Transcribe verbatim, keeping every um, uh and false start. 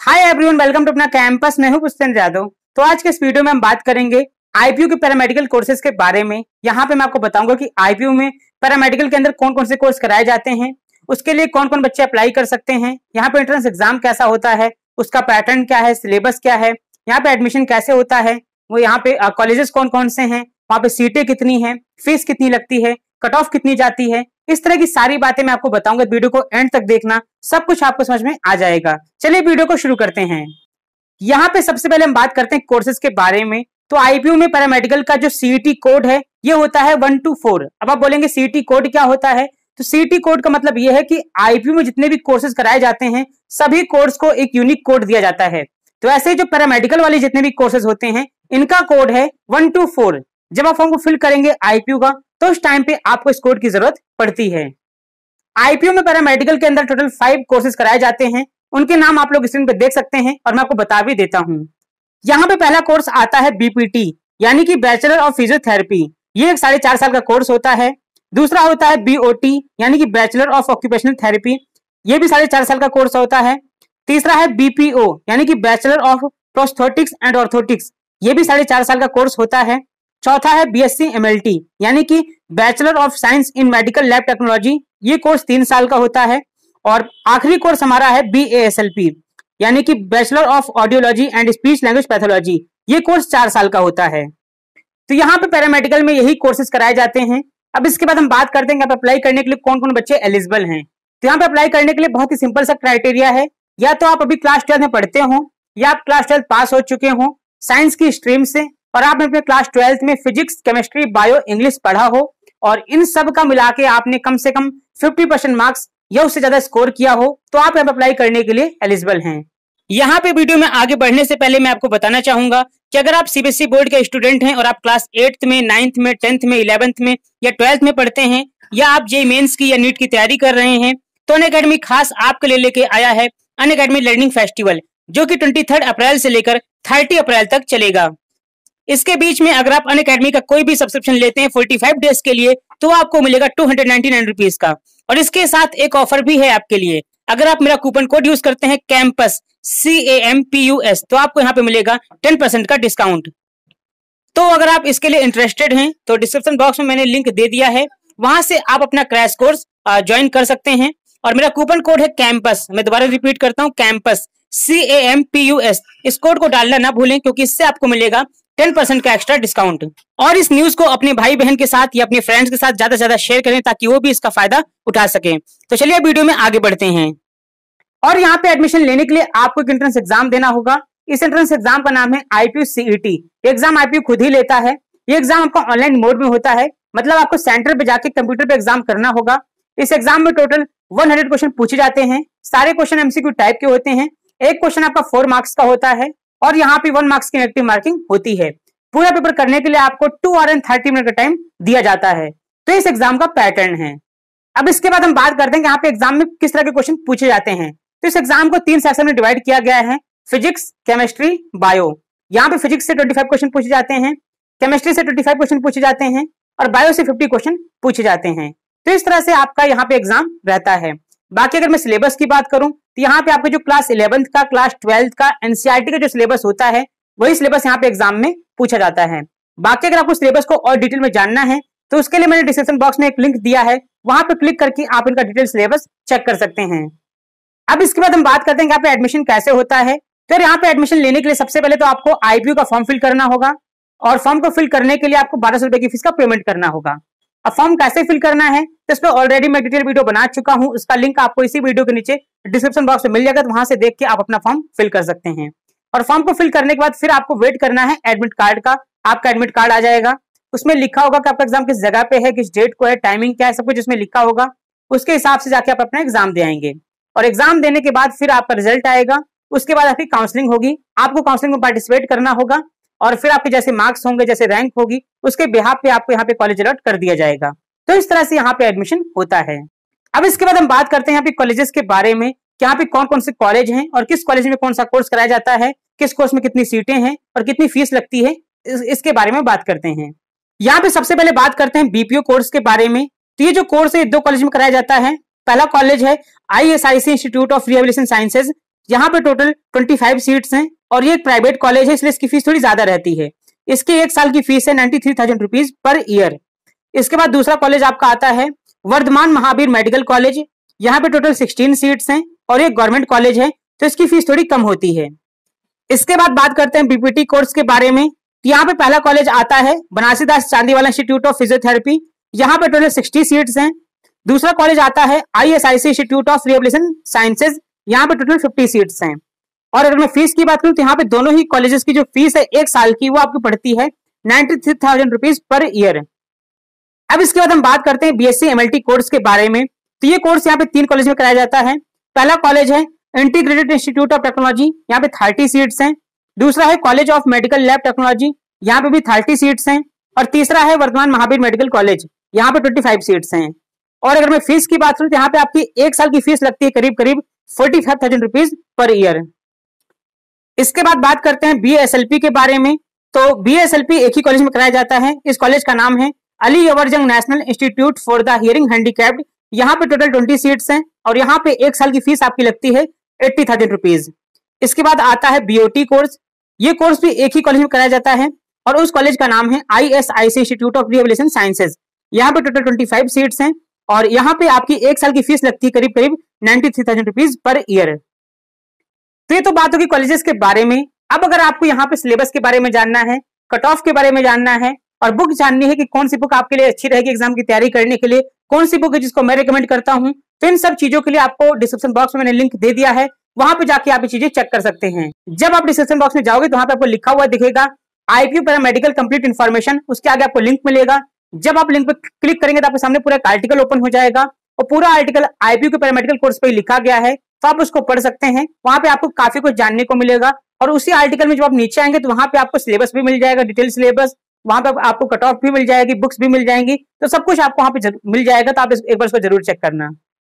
Hi everyone, welcome to Apna campus. मैं हूं पुष्पेंद्र यादव। तो आज के इस वीडियो में हम बात करेंगे आईपीयू के पैरामेडिकल कोर्सेज के बारे में। यहाँ पे मैं आपको बताऊंगा कि आईपीयू में पैरामेडिकल के अंदर कौन कौन से कोर्स कराए जाते हैं, उसके लिए कौन कौन बच्चे अप्लाई कर सकते हैं, यहाँ पे एंट्रेंस एग्जाम कैसा होता है, उसका पैटर्न क्या है, सिलेबस क्या है, यहाँ पे एडमिशन कैसे होता है, वो यहाँ पे कॉलेजेस कौन कौन से हैं, वहाँ पे सीटें कितनी है, फीस कितनी लगती है, कट ऑफ कितनी जाती है, इस तरह की सारी बातें मैं आपको बताऊंगा। वीडियो को एंड तक देखना, सब कुछ आपको समझ में आ जाएगा। चलिए वीडियो को शुरू करते हैं। यहाँ पे सबसे पहले हम बात करते हैं कोर्सेज के बारे में। तो आईपीयू में पैरामेडिकल का जो सीईटी कोड है ये होता है वन टू फोर। अब आप बोलेंगे सीईटी कोड क्या होता है? तो सीईटी कोड का मतलब ये है कि आईपीयू में जितने भी कोर्सेज कराए जाते हैं सभी कोर्स को एक यूनिक कोड दिया जाता है। तो ऐसे जो पैरामेडिकल वाले जितने भी कोर्सेज होते हैं इनका कोड है वन टू फोर। जब आप फॉर्म को फिल करेंगे आईपीयू का तो उस टाइम पे आपको इस कोड की जरूरत पड़ती है। आईपीयू में पैरामेडिकल के अंदर टोटल फाइव कोर्सेज कराए जाते हैं। उनके नाम आप लोग स्क्रीन पे देख सकते हैं और मैं आपको बता भी देता हूं। यहाँ पे पहला कोर्स आता है बीपीटी यानी कि बैचलर ऑफ फिजियोथेरेपी। ये एक साढ़े चार साल का कोर्स होता है। दूसरा होता है बीओटी यानी कि बैचलर ऑफ ऑक्यूपेशनल थेरेपी। ये भी साढ़े चार साल का कोर्स होता है। तीसरा है बीपीओ यानी कि bachelor of prosthetics and orthotics. ये भी साढ़े चार साल का कोर्स होता है। चौथा है बीएससी एमएलटी यानी कि bachelor of science in medical lab technology. ये कोर्स तीन साल का होता है। और आखिरी कोर्स हमारा है बीएएसएलपी यानी कि bachelor of audiology and speech language pathology. ये कोर्स चार साल का होता है। तो यहाँ पे पैरामेडिकल में यही कोर्सेज कराए जाते हैं। अब इसके बाद हम बात करते हैं कि अप्लाई करने के लिए कौन कौन बच्चे एलिजिबल हैं। तो यहाँ पे अप्लाई करने के लिए बहुत ही सिंपल सा क्राइटेरिया है। या तो आप अभी क्लास ट्वेल्थ में पढ़ते हो या आप क्लास ट्वेल्थ पास हो चुके हो साइंस की स्ट्रीम से और आपने अपने क्लास ट्वेल्थ में फिजिक्स, केमिस्ट्री, बायो, इंग्लिश पढ़ा हो और इन सब का मिला के आपने कम से कम फिफ्टी परसेंट मार्क्स या उससे ज्यादा स्कोर किया हो तो आप यहाँ अप्लाई करने के लिए एलिजिबल हैं। यहाँ पे वीडियो में आगे बढ़ने से पहले मैं आपको बताना चाहूंगा कि अगर आप सीबीएसई बोर्ड के स्टूडेंट हैं और आप क्लास एट्थ में, नाइन्थ में, टेंथ में, इलेवेंथ में या ट्वेल्थ में पढ़ते हैं या आप जेईई मेंस की या नीट की तैयारी कर रहे हैं तो अनअकैडमी खास आपके लिए लेके आया है अनअकैडमी लर्निंग फेस्टिवल, जो कि ट्वेंटी थर्ड अप्रैल से लेकर थर्टी अप्रैल तक चलेगा। इसके बीच में अगर आप अनअकैडमी का कोई भी सब्सक्रिप्शन लेते हैं फोर्टी फाइव डेज के लिए तो आपको मिलेगा two hundred ninety nine rupees का। और इसके साथ एक ऑफर भी है आपके लिए। अगर आप मेरा कूपन कोड यूज करते हैं campus C A M P U S तो आपको यहाँ पे मिलेगा टेन परसेंट का डिस्काउंट। तो अगर आप इसके लिए इंटरेस्टेड हैं तो डिस्क्रिप्शन बॉक्स में मैंने लिंक दे दिया है, वहां से आप अपना क्रैश कोर्स ज्वाइन कर सकते हैं। और मेरा कूपन कोड है कैंपस। मैं दोबारा रिपीट करता हूँ, campus C A M P U S. इस कोड को डालना ना भूलें क्योंकि इससे आपको मिलेगा टेन परसेंट का एक्स्ट्रा डिस्काउंट। और इस न्यूज को अपने भाई बहन के साथ या अपने फ्रेंड्स के साथ ज्यादा से ज्यादा शेयर करें ताकि वो भी इसका फायदा उठा सकें। तो चलिए वीडियो में आगे बढ़ते हैं। और यहाँ पे एडमिशन लेने के लिए आपको एक एंट्रेंस एग्जाम देना होगा। इस एंट्रेंस एग्जाम का नाम है आईपीयू सीईटी। एग्जाम आईपीयू खुद ही लेता है। ये एग्जाम आपका ऑनलाइन मोड में होता है, मतलब आपको सेंटर पे जाके कंप्यूटर पे एग्जाम करना होगा। इस एग्जाम में टोटल हंड्रेड क्वेश्चन पूछे जाते हैं। सारे क्वेश्चन एमसीक्यू टाइप के होते हैं। एक क्वेश्चन आपका फोर मार्क्स का होता है और यहाँ पे वन मार्क्स की नेगेटिव मार्किंग होती है। पूरा पेपर करने के लिए आपको two hour and thirty minute का टाइम दिया जाता है। तो इस एग्जाम का पैटर्न है। अब इसके बाद हम बात करते हैं कि यहाँ पे एग्जाम में किस तरह के क्वेश्चन पूछे जाते हैं। तो इस एग्जाम को तीन सेक्शन में डिवाइड किया गया है, फिजिक्स, केमिस्ट्री, बायो। यहाँ पे फिजिक्स से ट्वेंटी फाइव क्वेश्चन पूछे जाते हैं, केमिस्ट्री से ट्वेंटी फाइव क्वेश्चन पूछे जाते हैं और बायो से फिफ्टी क्वेश्चन पूछे जाते हैं। तो इस तरह से आपका यहाँ पे एग्जाम रहता है। बाकी अगर मैं सिलेबस की बात करूं तो यहाँ पे आपका जो क्लास इलेवेंथ का, क्लास ट्वेल्थ का, एनसीईआरटी का जो सिलेबस होता है वही सिलेबस यहाँ पे एग्जाम में पूछा जाता है। बाकी अगर आपको सिलेबस को और डिटेल में जानना है तो उसके लिए मैंने डिस्क्रिप्शन बॉक्स में एक लिंक दिया है, वहां पे क्लिक करके आप इनका डिटेल सिलेबस चेक कर सकते हैं। अब इसके बाद हम बात करते हैं यहाँ पे एडमिशन कैसे होता है। तो यहाँ पे एडमिशन लेने के लिए सबसे पहले तो आपको आईपीयू का फॉर्म फिल करना होगा और फॉर्म को फिल करने के लिए आपको बारह सौ रुपए की फीस का पेमेंट करना होगा। अब फॉर्म कैसे फिल करना है तो इस पर ऑलरेडी मैं डिटेल वीडियो बना चुका हूं, उसका लिंक आपको इसी वीडियो के नीचे डिस्क्रिप्शन बॉक्स में मिल जाएगा, तो वहां से देख के आप अपना फॉर्म फिल कर सकते हैं। और फॉर्म को फिल करने के बाद फिर आपको वेट करना है एडमिट कार्ड का। आपका एडमिट कार्ड आ जाएगा, उसमें लिखा होगा कि आपका एग्जाम किस जगह पे है, किस डेट को है, टाइमिंग क्या है, सब कुछ इसमें लिखा होगा। उसके हिसाब से जाके आप अपना एग्जाम दे आएंगे और एग्जाम देने के बाद फिर आपका रिजल्ट आएगा। उसके बाद आपकी काउंसलिंग होगी, आपको काउंसलिंग में पार्टिसिपेट करना होगा और फिर आपके जैसे मार्क्स होंगे, जैसे रैंक होगी, उसके बिहाफ पे आपको यहाँ पे कॉलेज अलॉट कर दिया जाएगा। तो इस तरह से यहाँ पे एडमिशन होता है। अब इसके बाद हम बात करते हैं यहाँ पे कॉलेजेस के बारे में कि यहाँ पे कौन कौन से कॉलेज हैं और किस कॉलेज में कौन सा कोर्स कराया जाता है, किस कोर्स में कितनी सीटें हैं और कितनी फीस लगती है, इस, इसके बारे में बात करते हैं। यहाँ पे सबसे पहले बात करते हैं बीपीओ कोर्स के बारे में। तो ये जो कोर्स है दो कॉलेज में कराया जाता है। पहला कॉलेज है I S I C institute of rehabilitation sciences, यहाँ पे टोटल पच्चीस सीट्स हैं और ये एक प्राइवेट कॉलेज है, इसलिए इसकी फीस थोड़ी ज्यादा रहती है। इसकी एक साल की फीस है ninety three thousand rupees per year. इसके बाद दूसरा कॉलेज आपका आता है वर्धमान महावीर मेडिकल कॉलेज। यहाँ पे टोटल सोलह सीट्स हैं और ये गवर्नमेंट कॉलेज है, तो इसकी फीस थोड़ी कम होती है। इसके बाद बात करते हैं बीपीटी कोर्स के बारे में। यहाँ पे पहला कॉलेज आता है Banarsidas Chandiwala institute of physiotherapy. यहाँ पे टोटल साठ सीट्स हैं। दूसरा कॉलेज आता है ISIC institute of rehabilitation sciences. यहाँ पे टोटल पचास सीट्स हैं। और अगर मैं फीस की बात करूं तो यहाँ पे दोनों ही कॉलेजेस की जो फीस है एक साल की वो आपको पड़ती है ninety three thousand rupees per year. अब इसके बाद हम बात करते हैं बीएससी एमएलटी कोर्स के बारे में। तो ये कोर्स यहाँ पे तीन कॉलेज में कराया जाता है। पहला कॉलेज है इंटीग्रेटेड इंस्टीट्यूट ऑफ टेक्नोलॉजी, यहाँ पे थर्टी सीट्स हैं। दूसरा है college of medical lab technology, यहाँ पे भी थर्टी सीट्स हैं। और तीसरा है वर्धमान महावीर मेडिकल कॉलेज, यहाँ पे पच्चीस सीट्स हैं। और अगर मैं फीस की बात करूं तो यहाँ पे आपकी एक साल की फीस लगती है करीब करीब forty five thousand rupees per year. इसके बाद बात करते हैं बीएसएलपी के बारे में। तो बीएसएलपी एक ही कॉलेज में कराया जाता है। इस कॉलेज का नाम है Ali Yavar Jung national institute for the hearing handicapped. यहाँ पे टोटल बीस सीट्स हैं और यहाँ पे एक साल की फीस आपकी लगती है अस्सी थाउजेंड रुपीज। इसके बाद आता है बीओटी कोर्स। ये कोर्स भी एक ही कॉलेज में कराया जाता है और उस कॉलेज का नाम है ISIC institute of rehabilitation sciences. यहाँ पे टोटल पच्चीस सीट्स हैं और यहाँ पे आपकी एक साल की फीस लगती है करीब करीब ninety three thousand rupees per year. तो ये तो बात होगी कॉलेजेस के बारे में। अब अगर आपको यहाँ पे सिलेबस के बारे में जानना है, कट ऑफ के बारे में जानना है और बुक जाननी है कि कौन सी बुक आपके लिए अच्छी रहेगी एग्जाम की तैयारी करने के लिए, कौन सी बुक है जिसको मैं रिकमेंड करता हूँ, तो इन सब चीजों के लिए आपको डिस्क्रिप्शन बॉक्स में मैंने लिंक दे दिया है, वहां पे जाके आप ये चीजें चेक कर सकते हैं। जब आप डिस्क्रिप्शन बॉक्स में जाओगे तो वहां पे आपको लिखा हुआ दिखेगा आईपीयू पैरामेडिकल कंप्लीट इन्फॉर्मेशन, उसके आगे आपको लिंक मिलेगा। जब आप लिंक पे क्लिक करेंगे तो आपके सामने पूरा एक आर्टिकल ओपन हो जाएगा और पूरा आर्टिकल आईपीयू के पैरामेडिकल कोर्स पे लिखा गया है, तो आप उसको पढ़ सकते हैं। वहां पे आपको काफी कुछ जानने को मिलेगा और उसी आर्टिकल में जब आप नीचे आएंगे तो वहां पे आपको सिलेबस भी मिल जाएगा, डिटेल सिलेबस, वहां पे आपको कट ऑफ भी मिल जाएगी, बुक्स भी मिल जाएंगी, तो सब कुछ आपको वहां पे मिल जाएगा। तो आप एक बार उसको जरूर चेक करना।